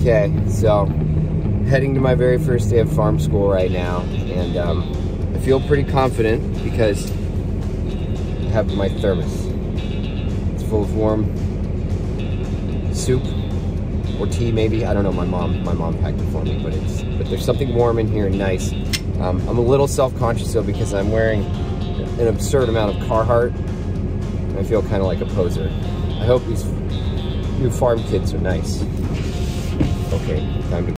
Okay, so heading to my very first day of farm school right now, and I feel pretty confident because I have my thermos. It's full of warm soup or tea, maybe. I don't know. My mom packed it for me, but there's something warm in here and nice. I'm a little self-conscious though because I'm wearing an absurd amount of Carhartt. And I feel kind of like a poser. I hope these new farm kids are nice. Okay, time to